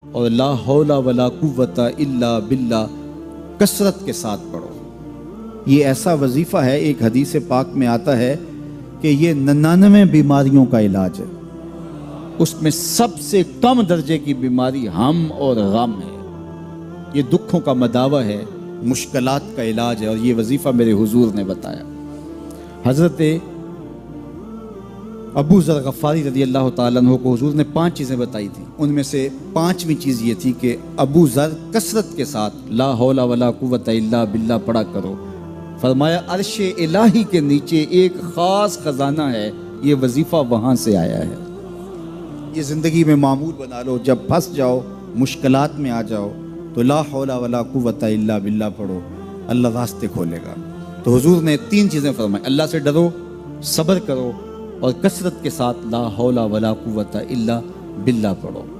اور لا حول ولا قوت الا باللہ کثرت کے ساتھ پڑھو۔ یہ ایسا وظیفہ ہے، ایک حدیث پاک میں آتا ہے کہ یہ 99 بیماریوں کا علاج ہے، اس میں سب سے کم درجے کی بیماری ہم اور غم ہے۔ یہ دکھوں کا مداوع ہے، مشکلات کا علاج ہے، اور یہ وظیفہ میرے حضور نے بتایا۔ حضرت ابو ذر غفاری رضی اللہ تعالیٰ عنہ کو حضور نے 5 چیزیں بتائی تھیں، ان میں سے 5ویں چیز یہ تھی کہ ابو ذر کثرت کے ساتھ لا حول ولا قوت الا باللہ پڑھا کرو۔ فرمایا عرش الہی کے نیچے ایک خاص خزانہ ہے، یہ وظیفہ وہاں سے آیا ہے۔ یہ زندگی میں معمول بنا لو، جب پھنس جاؤ، مشکلات میں آ جاؤ تو لا حول ولا قوت الا باللہ پڑھو، اللہ راستے کھولے گا۔ تو حضور نے 3 چیزیں فرمائی، اللہ سے ڈرو، صبر کرو، اور کثرت کے ساتھ لا حول ولا قوت الا باللہ پڑھو۔